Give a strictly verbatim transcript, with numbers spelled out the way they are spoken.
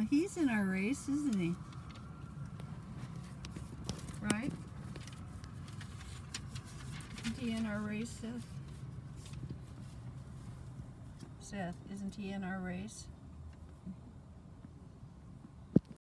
He's in our race, isn't he? Right? Isn't he in our race, Seth? Seth, isn't he in our race?